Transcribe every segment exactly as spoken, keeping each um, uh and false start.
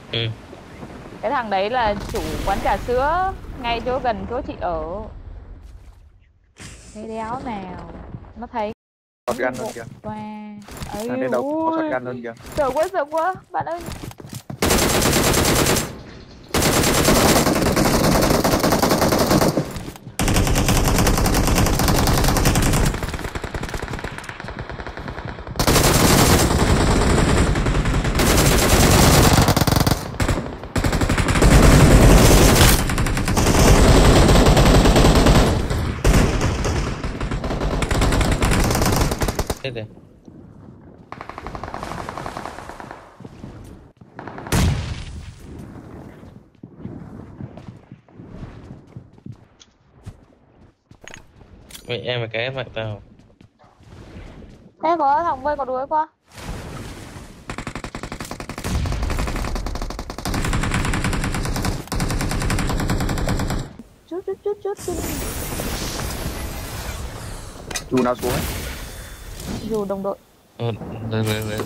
Ừ. Cái thằng đấy là chủ quán trà sữa ngay chỗ gần chỗ chị ở. Thế đéo nào nó thấy đi Shotgun luôn bộ kìa. qua. Thằng Ấy trên đầu có ui, shotgun luôn kìa. sợ quá sợ quá bạn ơi. Thế rồi. Vậy em mà cái mạnh tao. Thế có thằng bơi có đuổi qua. Chút chút chút chút chút. Dù nào xuống ấy. Dù đồng đội. Ờ, rồi rồi rồi.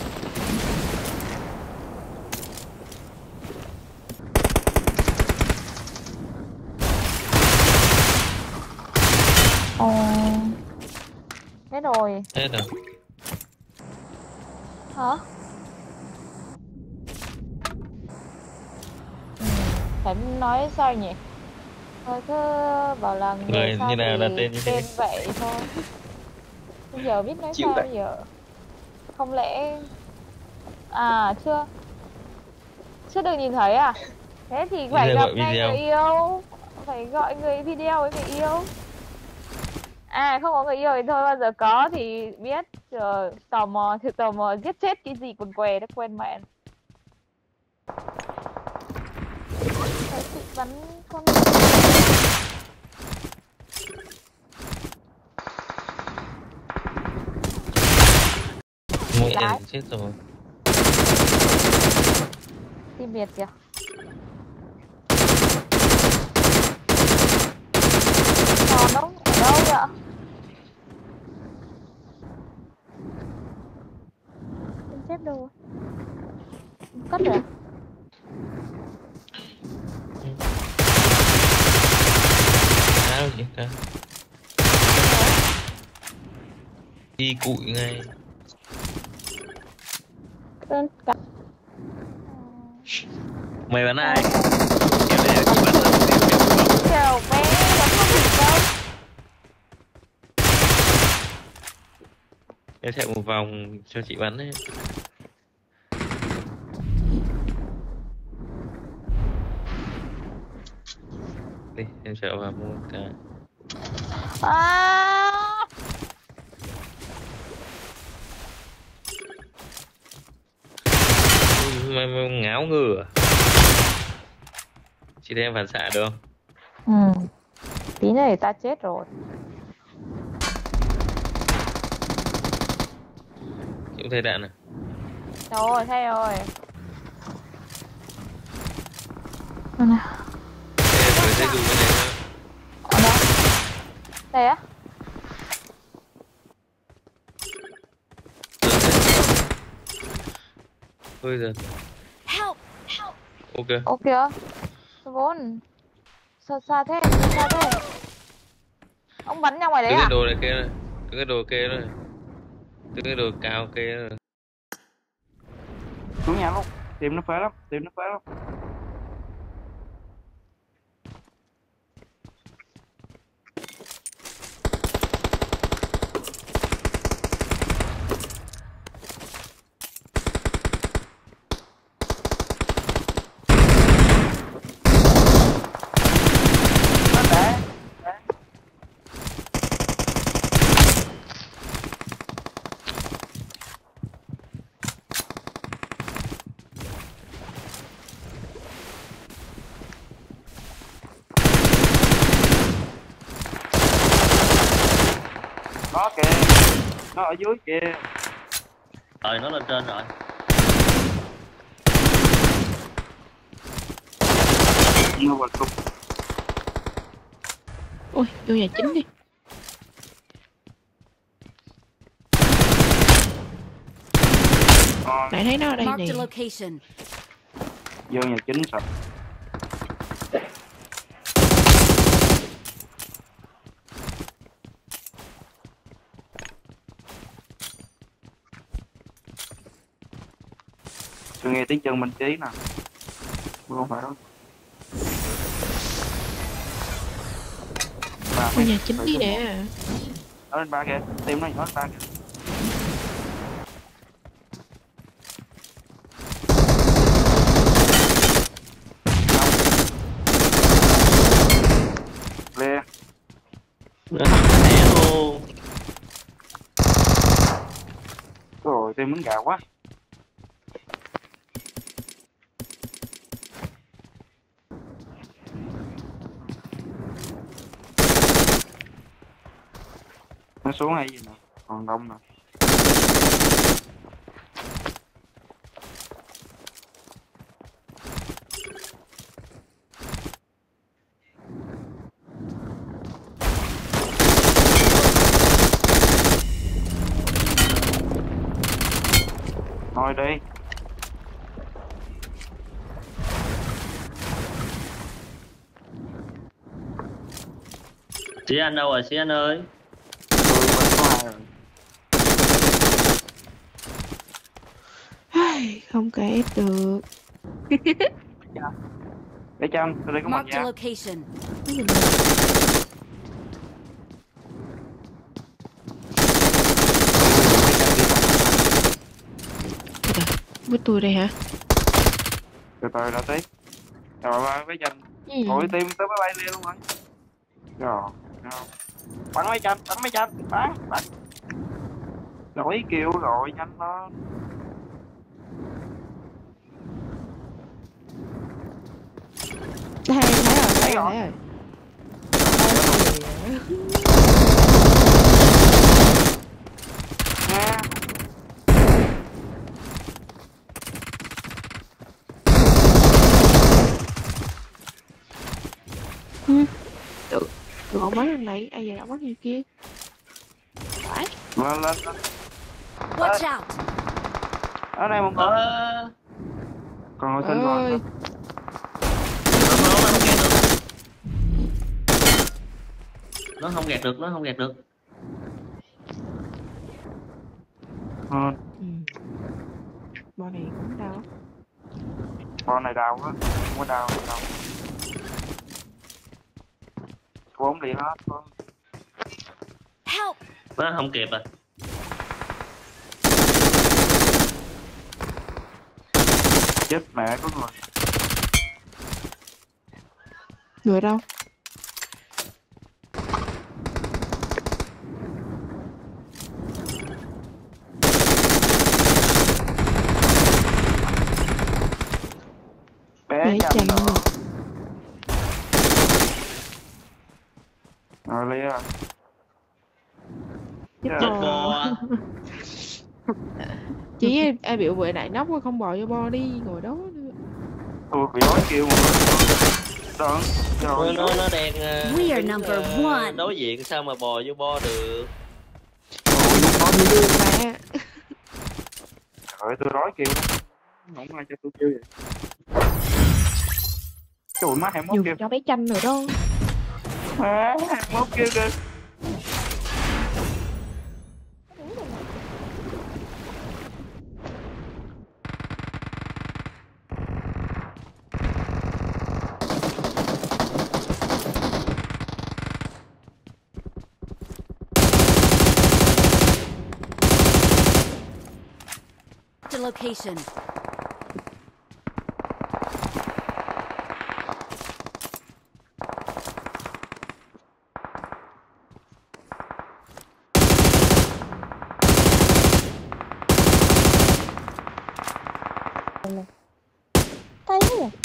Ồ. Hết rồi. Hết rồi. Hả? Ừ. Phải nói sao nhỉ? Thôi cứ bảo là người Người sao như nào đặt thì tên như tên thế. vậy thôi. Bây giờ biết nói Chịu sao vậy. bây giờ? Không lẽ à chưa chưa được nhìn thấy à? Thế thì Bây phải giờ gặp gọi ngay người video. yêu, phải gọi người video với người yêu. À không có người yêu thì thôi, bao giờ có thì biết. Trời, tò mò thì tò mò giết chết cái gì quần què đã quên mẹ. Thấy chị bắn con Mỗi lái em chết rồi. tim Việt kìa. Còn đâu ở đâu vậy? Em xếp đâu rồi? Cất rồi à? Sao vậy ta? Đi cụi ngay. Tên cả. Mày bắn ai? Kiểu này chị bắn rồi. Chào bé, bắn không bị đâu. Em chạy một vòng cho chị bắn đấy. Đi, em chạy vào mua cái. À. Mày, mày ngáo ngửa. Chị đem phản xạ được không? Ừ. Tí này ta chết rồi. Chị cũng thấy đạn à? Rồi, thấy rồi. Đâu nào? Thế rồi sẽ dùng cái này nữa. Ở đâu? Đây á? Thôi giờ. Help! Help! Ok. Ô kìa. Vốn. Sao xa thế? Xa thế? Ông bắn ra ngoài đấy Cứ cái à? đồ này kia này. Cứ cái đồ kia này. Cứ cái đồ cao kia này. Xuống nhà luôn. Tìm nó phế lắm. Tìm nó phế lắm. Nó kìa. Nó ở dưới kìa. Rồi nó lên trên rồi. Nó vào cục. Ui, vô nhà chính đi. Ờ. Lại thấy nó ở đây nè. Marked a location. Vô nhà chính sạch. Tôi nghe tiếng chân bên Trí nè. Không phải đâu. Qua nhà chính đi nè. Nó lên ba kìa, tim nó nhỏ lên ba kìa. Lê. Mẹ luôn. Rồi tim muốn gào quá. Nó xuống hay gì nè, còn đông nè. Thôi đi. Sĩ Anh đâu rồi Sĩ Anh ơi? Không có ép được. Để cho anh, tôi đi có một Marked a nha. location. Với tôi đây hả? Từ từ đã tí. Rồi ba với tranh. Ừ. Ôi tim tới máy bay liền luôn rồi. Rồi. Rồi. Bắn mấy tranh, bắn mấy tranh, bắn, bắn. Rồi kêu rồi nhanh lên. Đây, thấy rồi, thấy rồi, rồi. thấy rồi. Nha. Ừ. Được, được ông bắn thằng này, ai giờ ông bắn người kia. Phải. Lên lên lên. Watch out! Ở đây một con. Ờ. Còn ngồi sinh Ơi. còn. Nó không gạt được, nó không gạt được. Ừ. Ừ. Bọn này cũng đau. Con này đau quá. Không có đau đâu. Bốn đi hết thôi. Help! Nó không kịp à. Chết mẹ có người. Người đâu? Bé Bé chăm chăm nữa. rồi. Rồi Lia à. Chết Chết Chết bò. bò. Chỉ ai biểu vệ đại nóc không bò vô bo đi ngồi đó nữa. Tôi bị nói kêu mà. Đừng. Nó, Rồi. nó, nó đang uh, We are number one. đối diện sao mà bò vô bo được. Bò đi đường mà. Trời tôi nói kêu. Không ai cho tôi kêu vậy. Trời má hai mốt Dùng kêu. cho bé chanh rồi đó. Má hai mốt kêu kêu. The location. Tay thế nhỉ?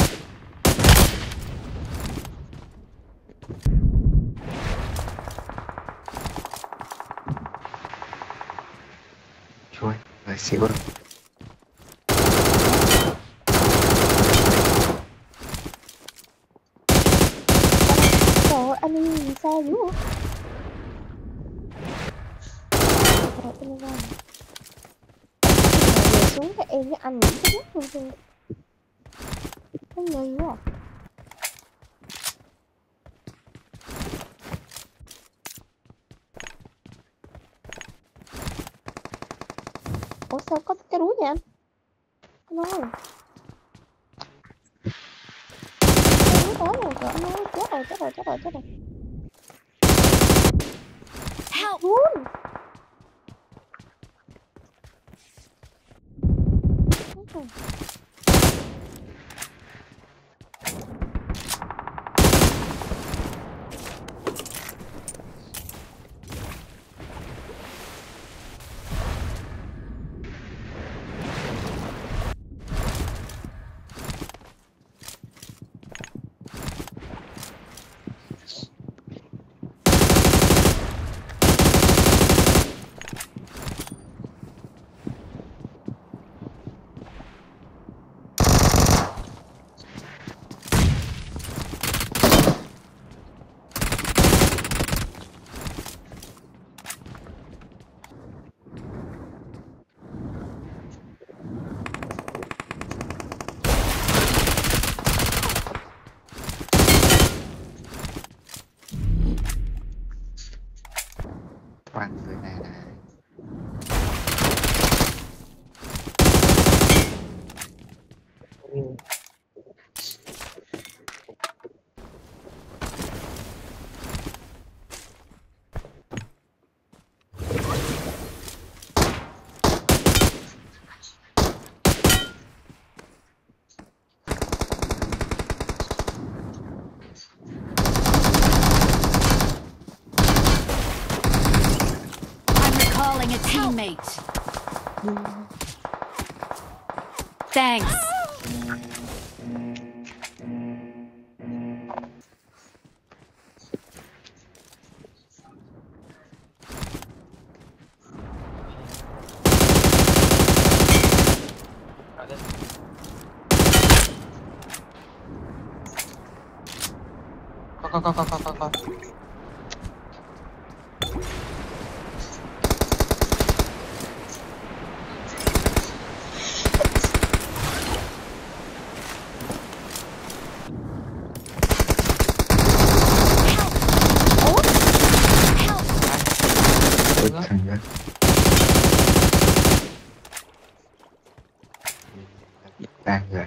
Rồi, lại xíu rồi. Trời ơi, anh đi xa dữ hả? Trời ơi, ra. Về xuống các em với anh nghĩ cái nhất luôn thôi. Cái gì quá. Ủa sao có cái đuối vậy anh? Anh ơi. Cái đuối tới rồi kìa anh ơi. Chết rồi, chết rồi, chết rồi, chết rồi. Help! Run. Chết rồi. Toàn người này là Calling a teammate. Thanks. Con con con con con con. ôi thằng đó đang rồi.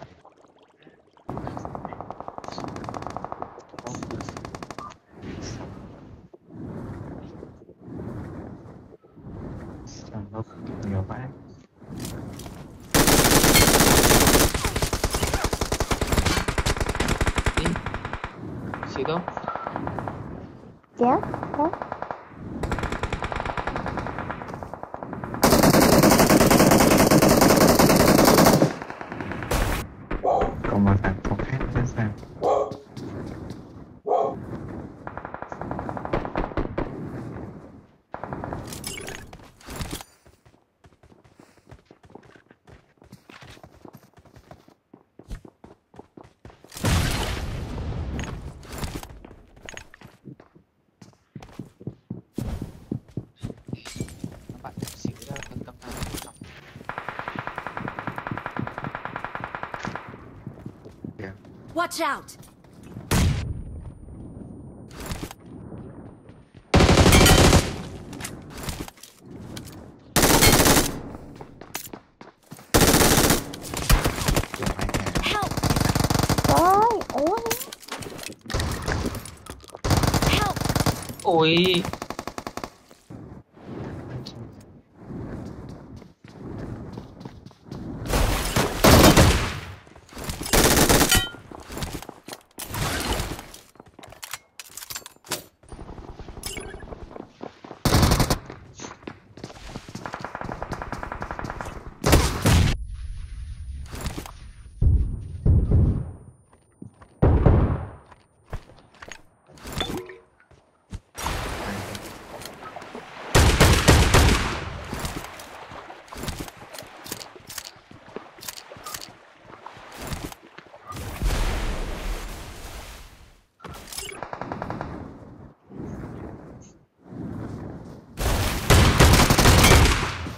Sao nó nhiều quá. Đi. Xịt đâu? Dạ, đó. Còn một thằng không khác chứ sao. Bạn xịt ra tấn công thằng trong. Watch out! Help! Trời ủa. Help! Ôi.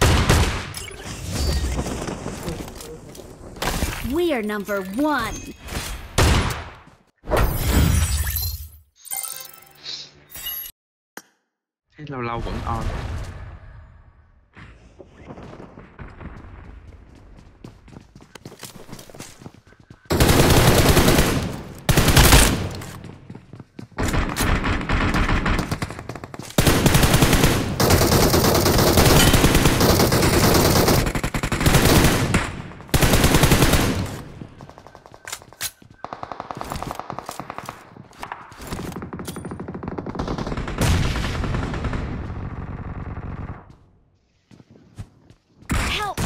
We are number one. Thấy lâu lâu vẫn on. Help!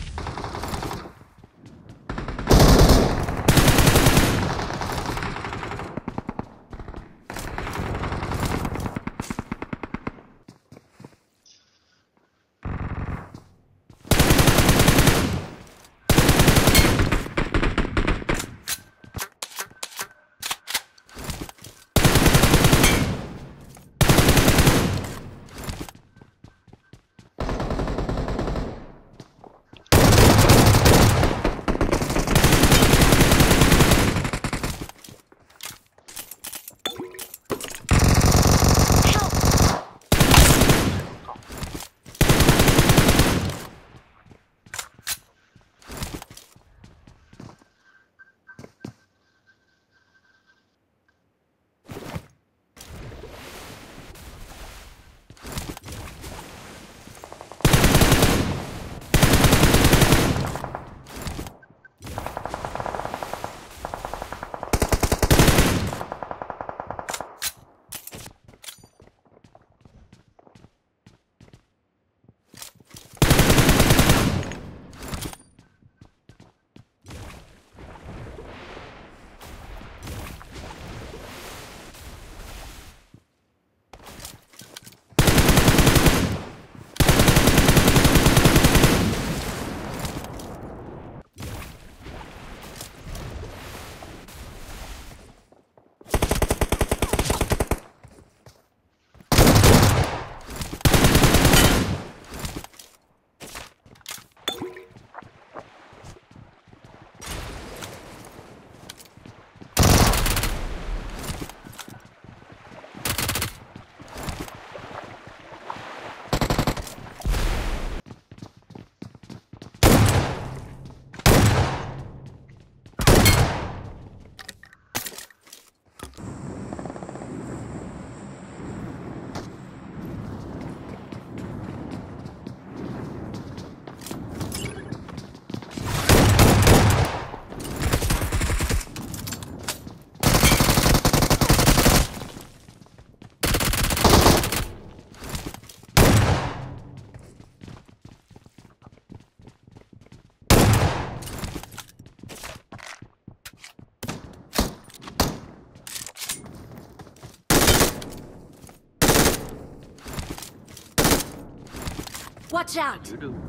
Watch out! Giữ đường.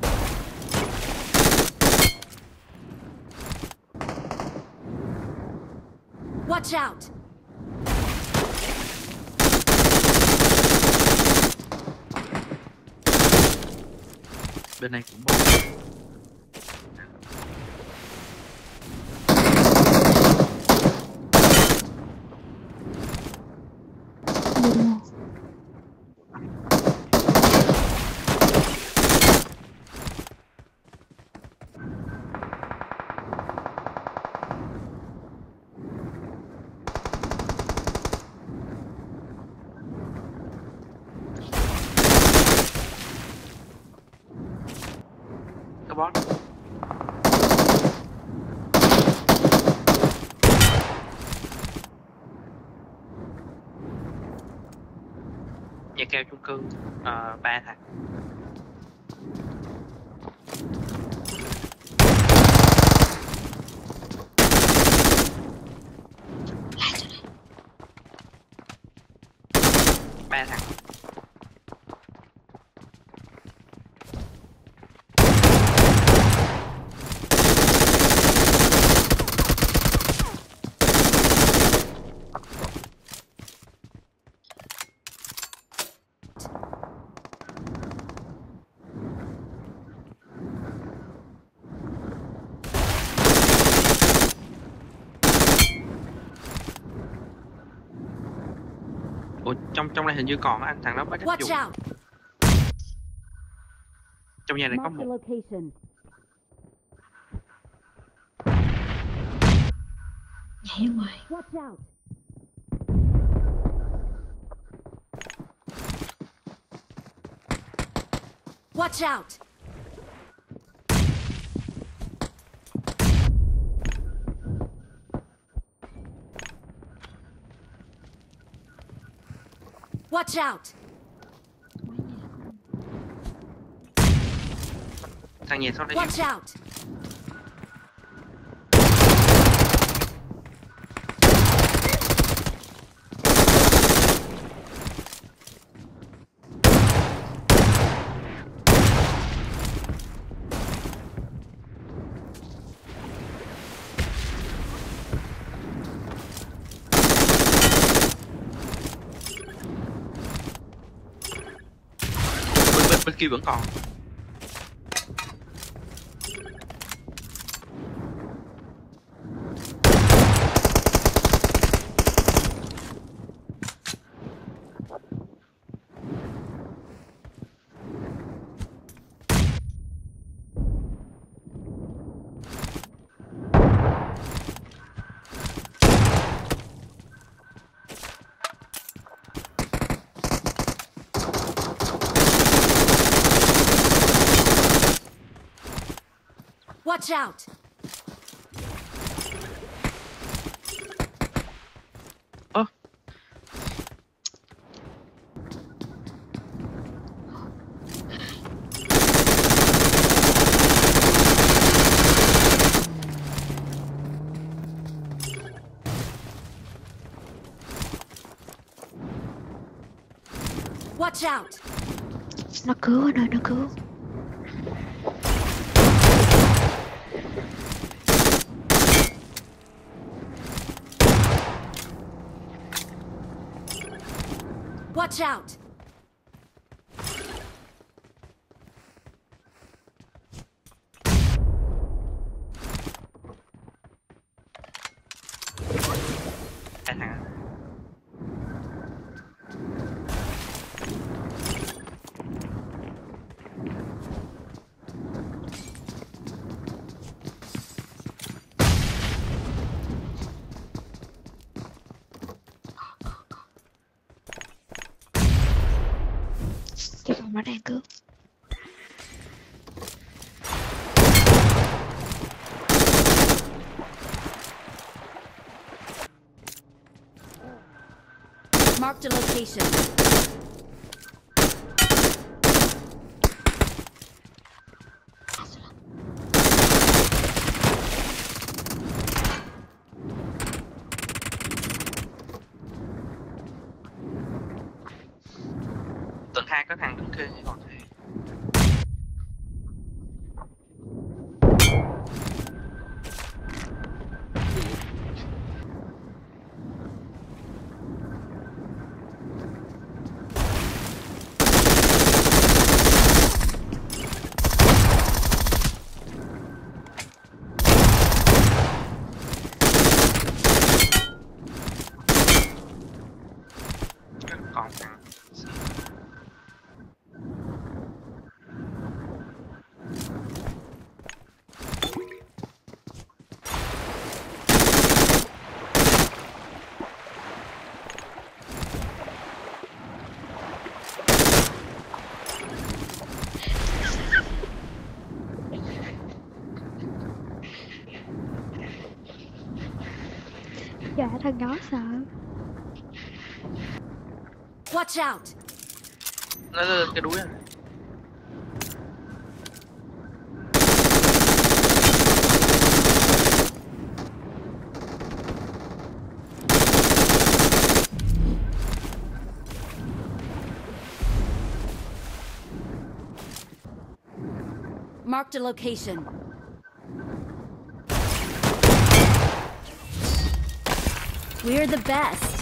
Watch out! Bên này cũng bom. Bot. Nhà keo chung cư uh, ba thằng. Ba thằng. Ủa, trong trong này hình như còn á anh, thằng đó bắt Watch dùng. out! Trong nhà này có Mark the một. location. Nhảy ngoài. Watch out! Watch out! Watch out! Thằng nhà sau đây. Watch out! Bên, bên, bên kia vẫn còn. Watch out! Ơ. Watch out! Nó cứu anh ơi, nó cứu. Watch out! Anh hả? Cái phòng nó đang cứu. Mark the location. Tầng hai có thằng đứng kia còn thế. Còn thằng. Dạ thằng đó sợ. Watch out! Nó lên cái đuôi này. Mark the location. We're the best.